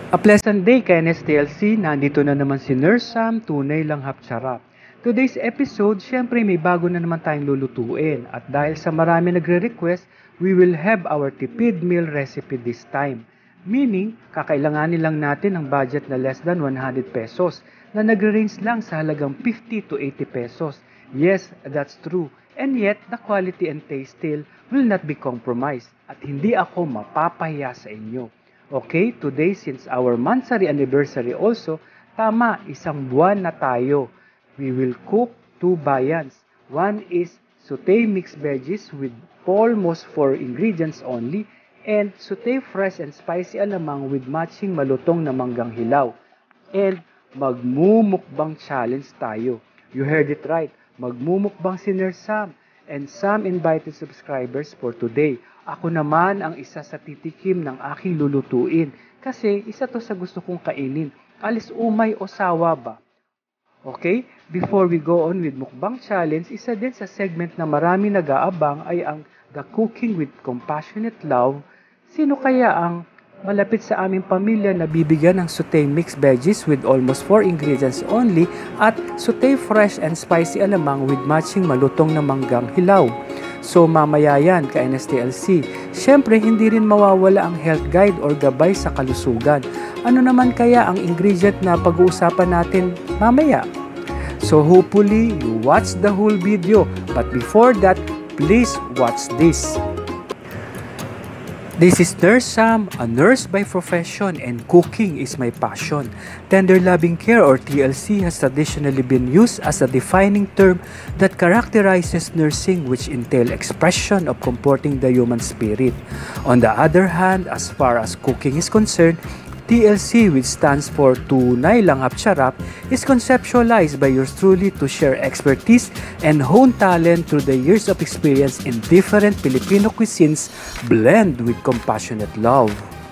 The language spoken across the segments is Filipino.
A pleasant day kay NSTLC, nandito na naman si Nurse Sam, tunay lang hapcharap. Today's episode, syempre may bago na naman tayong lulutuin. At dahil sa marami nagre-request, we will have our TIPID meal recipe this time. Meaning, kakailanganin lang natin ang budget na less than 100 pesos na nagre-range lang sa halagang 50 to 80 pesos. Yes, that's true. And yet, the quality and taste still will not be compromised. At hindi ako mapapahiya sa inyo. Okay, today since our monthsary anniversary also, tama, isang buwan na tayo. We will cook 2 viands. One is Sauté mixed veggies with almost 4 ingredients only, and Sauté fresh and spicy alamang with matching malutong na manggang hilaw. And magmumukbang challenge tayo. You heard it right, magmumukbang si Nurse Sam, and some invited subscribers for today. Ako naman ang isa sa titikim ng aking lulutuin kasi isa to sa gusto kong kainin. Alis umay o sawa ba? Okay, before we go on with Mukbang Challenge, isa din sa segment na marami nag-aabang ay ang The Cooking with Compassionate Love. Sino kaya ang malapit sa aming pamilya na bibigyan ng Sauté mixed veggies with almost 4 ingredients only at Sauté fresh and spicy alamang with matching malutong na manggang hilaw? So mamaya yan ka NSTLC. Siyempre hindi rin mawawala ang health guide or gabay sa kalusugan. Ano naman kaya ang ingredient na pag-uusapan natin mamaya? So hopefully you watch the whole video. But before that, please watch this. This is Nurse Sam, a nurse by profession, and cooking is my passion. Tender loving care or TLC has traditionally been used as a defining term that characterizes nursing, which entail expression of comforting the human spirit. On the other hand, as far as cooking is concerned, TLC, which stands for Tunay Lang Hapcharap, is conceptualized by yours truly to share expertise and hone talent through the years of experience in different Filipino cuisines blend with compassionate love.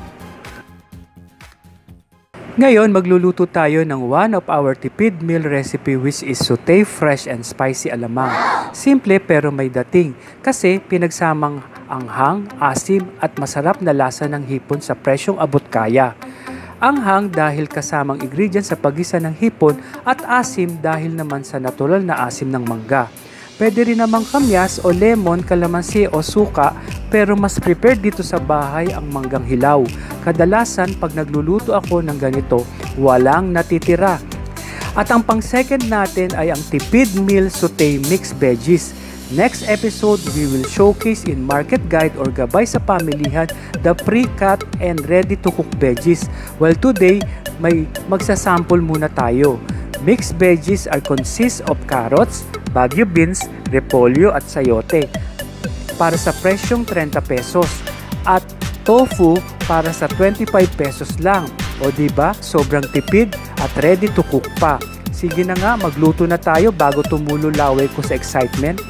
Ngayon, magluluto tayo ng one of our TIPID meal recipe which is Sauté fresh and spicy alamang. Simple pero may dating kasi pinagsamang anghang, asim at masarap na lasa ng hipon sa presyong abot kaya. Anghang dahil kasamang ingredients sa paggisa ng hipon at asim dahil naman sa natural na asim ng mangga. Pwede rin namang kamyas o lemon, kalamansi o suka pero mas prepared dito sa bahay ang manggang hilaw. Kadalasan pag nagluluto ako ng ganito, walang natitira. At ang pang-second natin ay ang TIPID meal Sauté mixed veggies. Next episode, we will showcase in market guide or gabay sa pamilihan the pre-cut and ready-to-cook veggies. Well, today, may magsasample muna tayo. Mixed veggies are consist of carrots, bagyo beans, repolyo at sayote para sa presyong 30 pesos at tofu para sa 25 pesos lang. O diba, sobrang tipid at ready to cook pa. Sige na nga, magluto na tayo bago tumulo laway ko sa excitement.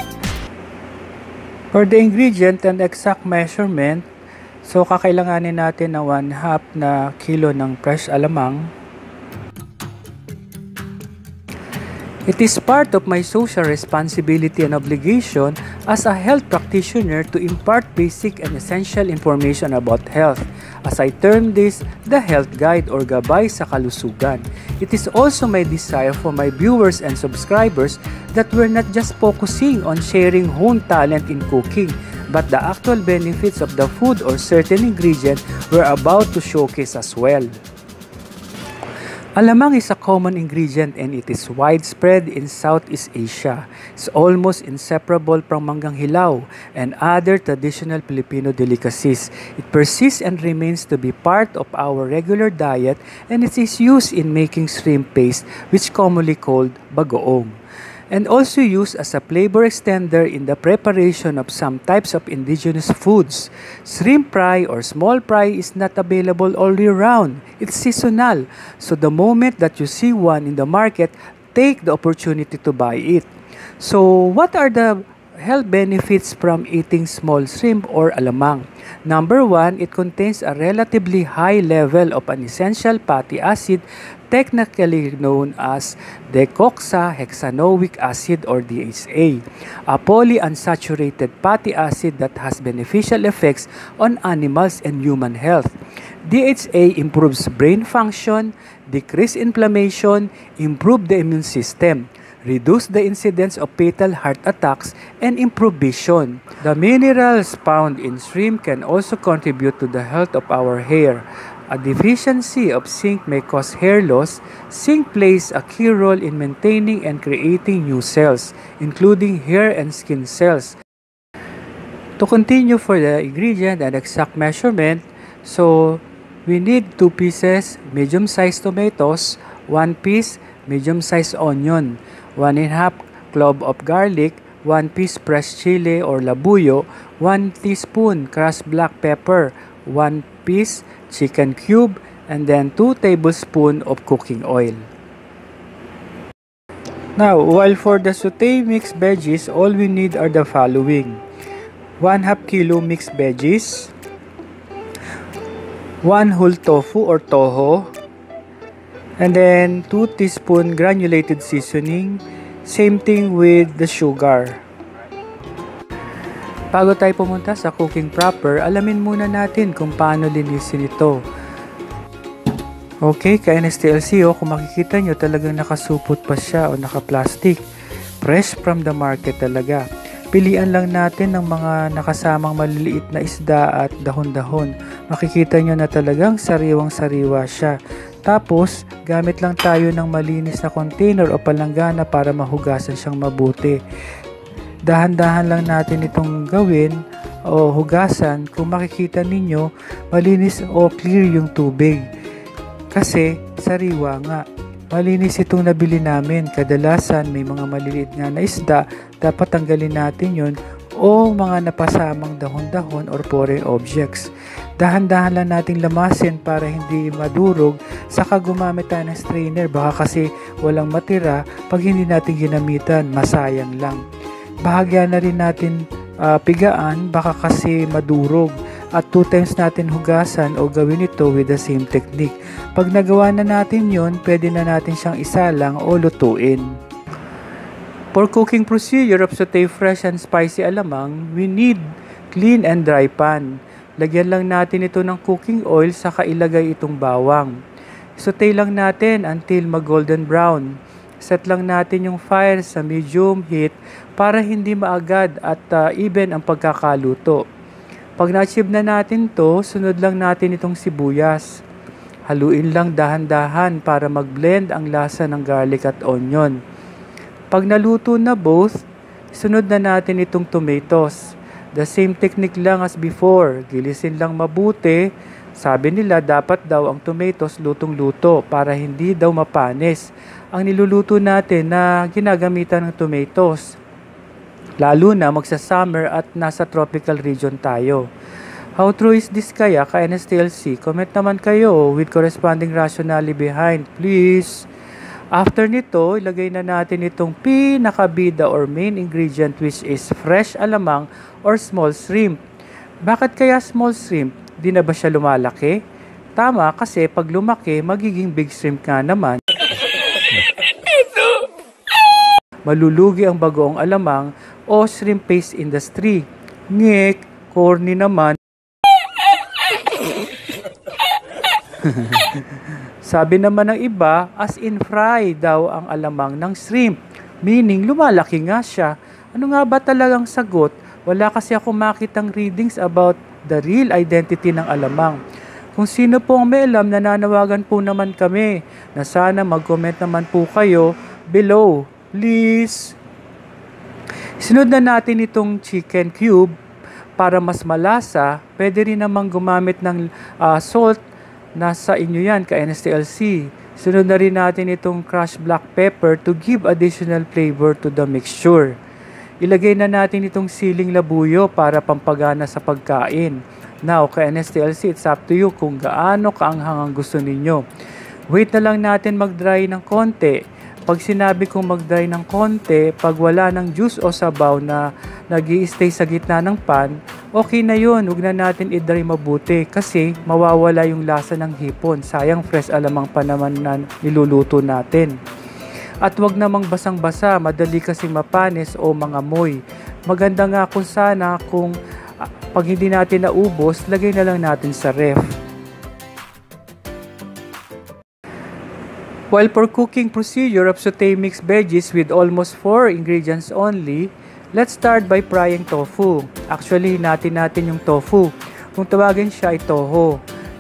For the ingredient and exact measurement, so kakailanganin natin na 1/2 na kilo ng fresh alamang. It is part of my social responsibility and obligation as a health practitioner to impart basic and essential information about health. As I term this, the health guide or gabay sa kalusugan. It is also my desire for my viewers and subscribers that we're not just focusing on sharing home talent in cooking, but the actual benefits of the food or certain ingredient we're about to showcase as well. Alamang is a common ingredient and it is widespread in Southeast Asia. It's almost inseparable from manggang hilaw and other traditional Filipino delicacies. It persists and remains to be part of our regular diet and it is used in making shrimp paste, which commonly called bagoong, and also used as a flavor extender in the preparation of some types of indigenous foods. Shrimp fry or small fry is not available all year round. It's seasonal. So the moment that you see one in the market, take the opportunity to buy it. So what are the health benefits from eating small shrimp or alamang? Number 1, it contains a relatively high level of an essential fatty acid technically known as decoxahexanoic acid or DHA, a polyunsaturated fatty acid that has beneficial effects on animals and human health. DHA improves brain function, decrease inflammation, improve the immune system, reduce the incidence of fatal heart attacks, and improve vision. The minerals found in shrimp can also contribute to the health of our hair. A deficiency of zinc may cause hair loss. Zinc plays a key role in maintaining and creating new cells, including hair and skin cells. To continue for the ingredient and exact measurement, so we need 2 pieces medium-sized tomatoes, 1 piece medium-sized onion, 1½ clove of garlic, 1 piece fresh chili or labuyo, 1 teaspoon crushed black pepper, 1 piece chicken cube, and then 2 tablespoons of cooking oil. Now, while for the sauté mixed veggies, all we need are the following: 1/2 kilo mixed veggies, 1 whole tofu or toho, and then 2 teaspoon granulated seasoning. Same thing with the sugar. Bago tayo pumunta sa cooking proper, alamin muna natin kung paano linisin ito. Okay, ka-NSTLC, kung makikita nyo talagang nakasupot pa siya o naka-plastic. Fresh from the market talaga. Pilian lang natin ng mga nakasamang maliliit na isda at dahon-dahon. Makikita nyo na talagang sariwang-sariwa siya. Tapos, gamit lang tayo ng malinis na container o palanggana para mahugasan siyang mabuti. Dahan-dahan lang natin itong gawin o hugasan. Kung makikita ninyo, malinis o clear yung tubig. Kasi, sariwa nga. Malinis itong nabili namin. Kadalasan, may mga maliliit nga na isda. Dapat tanggalin natin yun o mga napasamang dahon-dahon or foreign objects. Dahan-dahan lang nating lamasin para hindi madurog. Saka gumamit tayo ng strainer. Baka kasi walang matira. Pag hindi natin ginamitan, masayang lang. Bahagya na rin natin pigaan, baka kasi madurog. At 2 times natin hugasan o gawin ito with the same technique. Pag nagawa na natin yon, pwede na natin siyang isalang o lutuin. For cooking procedure of sauté fresh and spicy alamang, we need clean and dry pan. Lagyan lang natin ito ng cooking oil saka ilagay itong bawang. Sauté lang natin until mag-golden brown. Set lang natin yung fire sa medium heat para hindi maagad at even ang pagkakaluto. Pag na-achieve na natin to, sunod lang natin itong sibuyas. Haluin lang dahan-dahan para mag-blend ang lasa ng garlic at onion. Pag naluto na both, sunod na natin itong tomatoes. The same technique lang as before. Gilisin lang mabuti. Sabi nila dapat daw ang tomatoes lutong-luto para hindi daw mapanis ang niluluto natin na ginagamitan ng tomatoes. Lalo na magsa-summer at nasa tropical region tayo. How true is this kaya ka-NSTLC? Comment naman kayo with corresponding rationale behind, please. After nito, ilagay na natin itong pinakabida or main ingredient which is fresh alamang or small shrimp. Bakit kaya small shrimp? Di na ba siya lumalaki? Tama, kasi pag lumaki, magiging big shrimp nga naman. Malulugi ang bagoong alamang o shrimp paste industry. Ngek, corny naman. Sabi naman ng iba, as in fry daw ang alamang ng shrimp. Meaning, lumalaki nga siya. Ano nga ba talagang sagot? Wala kasi ako makitang readings about the real identity ng alamang. Kung sino po ang may alam, nananawagan po naman kami na sana mag-comment naman po kayo below. Please. Sunod na natin itong chicken cube para mas malasa. Pwede rin namang gumamit ng salt. Nasa inyo yan, ka-NSTLC. Sunod na rin natin itong crushed black pepper to give additional flavor to the mixture. Ilagay na natin itong siling labuyo para pampagana sa pagkain. Now, ka-NSTLC, it's up to you kung gaano kaanghang ang gusto ninyo. Wait na lang natin mag-dry ng konti. Pag sinabi kong mag-dry ng konti, pag wala ng juice o sabaw na nag-i-stay sa gitna ng pan, okay na yun. Huwag na natin i-dry mabuti kasi mawawala yung lasa ng hipon. Sayang fresh alamang pa naman na niluluto natin. At huwag namang basang-basa, madali kasi mapanis o mangamoy. Maganda nga kung sana kung pag hindi natin naubos, lagay na lang natin sa ref. While for cooking procedure of sauté mixed veggies with almost 4 ingredients only, let's start by frying tofu. Actually, hinatin natin yung tofu. Kung tawagin siya ay toho.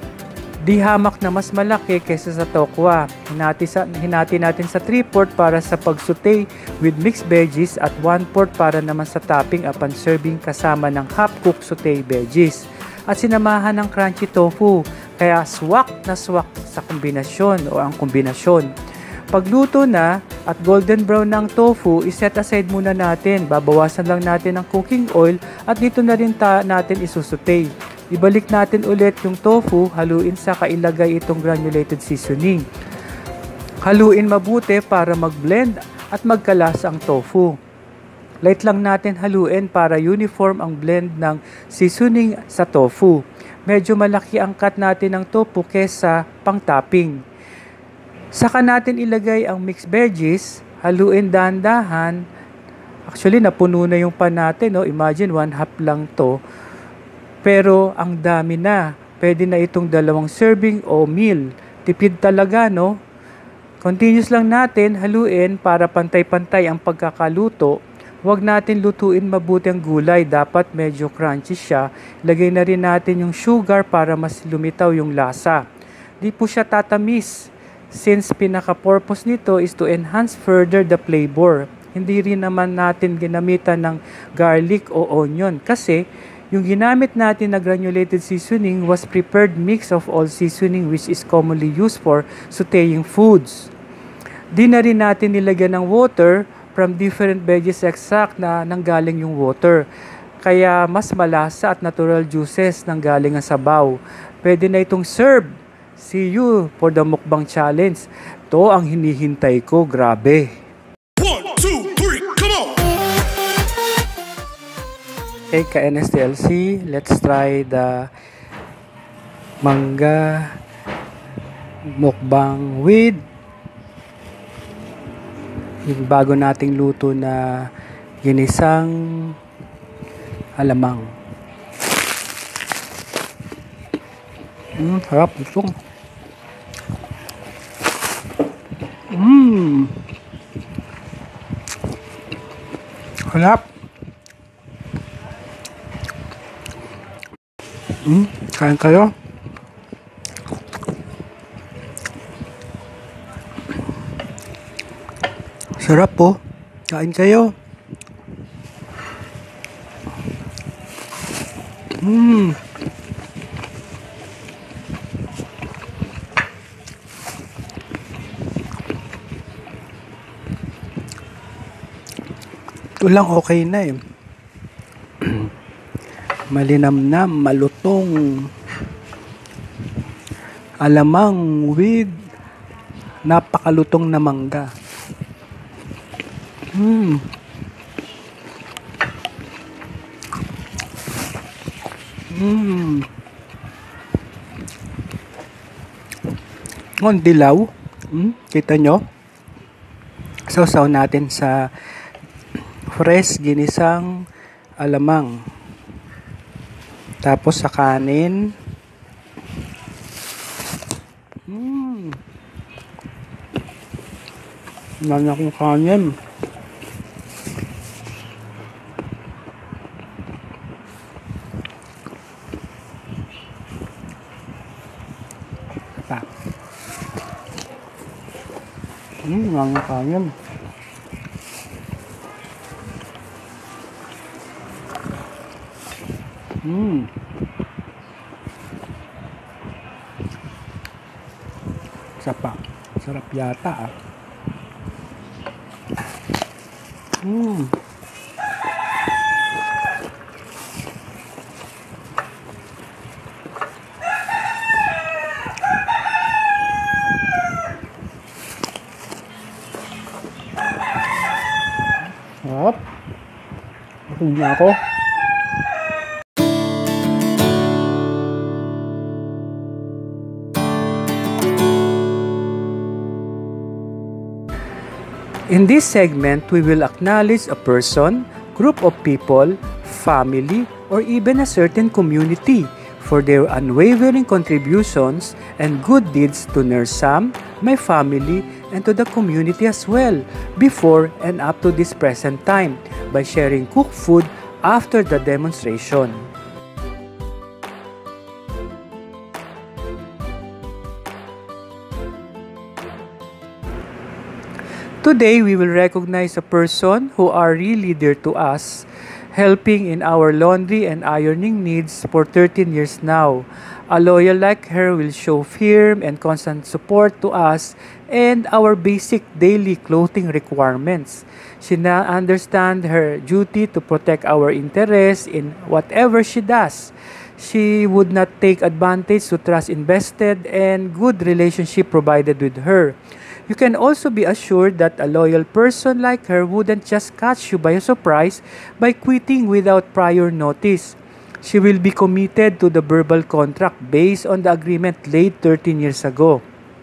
Di hamak na mas malaki kaysa sa tokwa. Hinati natin sa 3/4 para sa pag-sauté with mixed veggies at 1/4 para naman sa topping upon serving kasama ng half-cooked sauté veggies. At sinamahan ng crunchy tofu. Kaya swak na swak sa kombinasyon o ang kombinasyon. Pagluto na at golden brown ng tofu, iset aside muna natin. Babawasan lang natin ang cooking oil at dito na rin natin isusutay. Ibalik natin ulit yung tofu, haluin sa kailagay itong granulated seasoning. Haluin mabuti para mag-blend at magkalasa ang tofu. Light lang natin haluin para uniform ang blend ng seasoning sa tofu. Medyo malaki ang cut natin ng tofu kesa pang-topping. Saka natin ilagay ang mixed veggies, haluin dahan-dahan. Actually, napuno na yung pan natin, no? Imagine, 1/2 lang to. Pero, ang dami na. Pwede na itong 2 serving o meal. Tipid talaga, no? Continuous lang natin haluin para pantay-pantay ang pagkakaluto. Huwag natin lutuin mabuti ang gulay. Dapat medyo crunchy siya. Lagay na rin natin yung sugar para mas lumitaw yung lasa. Di po siya tatamis. Since pinaka-purpose nito is to enhance further the flavor. Hindi rin naman natin ginamitan ng garlic o onion. Kasi yung ginamit natin na granulated seasoning was prepared mix of all seasoning which is commonly used for sautéing foods. Di na rin natin nilagyan ng water from different veggies extract na nanggaling yung water. Kaya mas malasa at natural juices nanggaling ang sabaw. Pwede na itong serve. See you for the mukbang challenge. To ang hinihintay ko, grabe. 1, 2, 3, come on! Okay, ka-NSTLC, let's try the manga mukbang with yung bago nating luto na ginisang alamang. Harap ito. Harap. Kain kayo. Sarap po. Kain kayo. Ito lang okay na eh. Malinamnam, malutong. Alamang with napakalutong na mangga. Ang dilaw. Kita nyo? Sausaw natin sa fresh ginisang alamang. Tapos sa kanin. Nana kong kanin. Pa. Nana kanin. Sapa. Sarap yata ah. Sarap. Busog na ako. In this segment, we will acknowledge a person, group of people, family, or even a certain community for their unwavering contributions and good deeds to Nurse Sam, my family, and to the community as well, before and up to this present time, by sharing cooked food after the demonstration. Today, we will recognize a person who are really dear to us, helping in our laundry and ironing needs for 13 years now. A loyal like her will show firm and constant support to us and our basic daily clothing requirements. She understands her duty to protect our interests in whatever she does. She would not take advantage to trust invested and good relationship provided with her. You can also be assured that a loyal person like her wouldn't just catch you by surprise by quitting without prior notice. She will be committed to the verbal contract based on the agreement laid 13 years ago.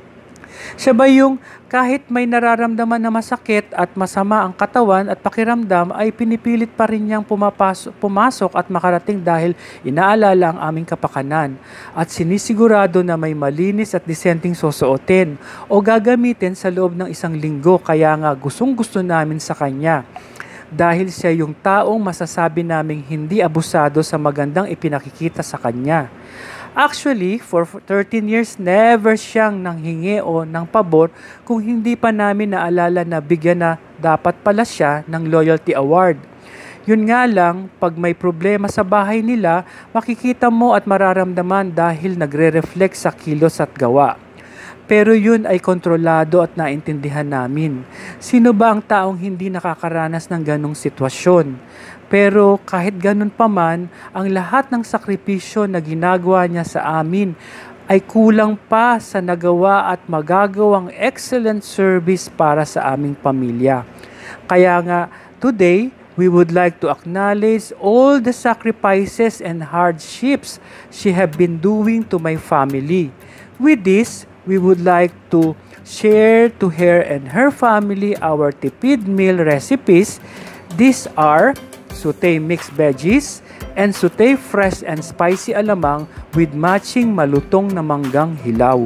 Siya ba yung kahit may nararamdaman na masakit at masama ang katawan at pakiramdam ay pinipilit pa rin niyang pumasok at makarating dahil inaalala ang aming kapakanan at sinisigurado na may malinis at disenteng susuotin o gagamitin sa loob ng isang linggo, kaya nga gustong-gusto namin sa kanya. Dahil siya yung taong masasabi naming hindi abusado sa magandang ipinakikita sa kanya. Actually, for 13 years, never siyang nanghingi o ng pabor kung hindi pa namin naalala na bigyan na dapat pala siya ng loyalty award. Yun nga lang, pag may problema sa bahay nila, makikita mo at mararamdaman dahil nagre-reflect sa kilos at gawa. Pero yun ay kontrolado at naintindihan namin. Sino ba ang taong hindi nakakaranas ng ganong sitwasyon? Pero kahit ganun pa man, ang lahat ng sakripisyo na ginagawa niya sa amin ay kulang pa sa nagawa at magagawang excellent service para sa aming pamilya. Kaya nga, today, we would like to acknowledge all the sacrifices and hardships she have been doing to my family. With this, we would like to share to her and her family our TIPID meal recipes. These are Sauté Mixed Veggies and Sauté Fresh and Spicy Alamang with matching malutong na manggang hilaw.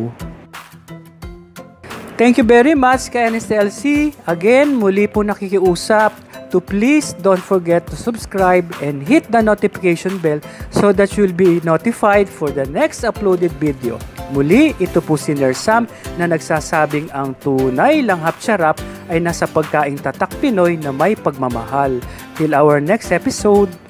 Thank you very much kay NSTLC. Again, muli po nakikiusap to please don't forget to subscribe and hit the notification bell so that you'll be notified for the next uploaded video. Muli, ito po si Nurse Sam na nagsasabing ang tunay lang hapsarap ay nasa pagkaing tatak Pinoy na may pagmamahal. Till our next episode.